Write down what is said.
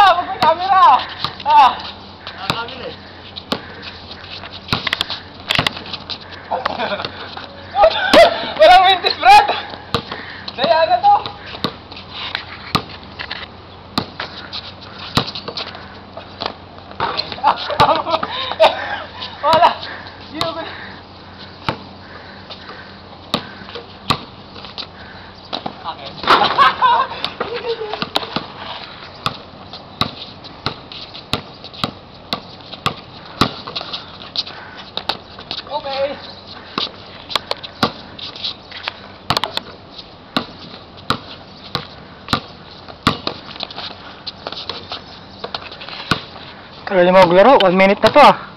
camera! Wag may camera! Ah! Camera eh. Walang mintis, Brad! Daya na to! Wala! Hindi ko na... Okay. Okay. Tagal mo maglaro, 1 minute na to ah.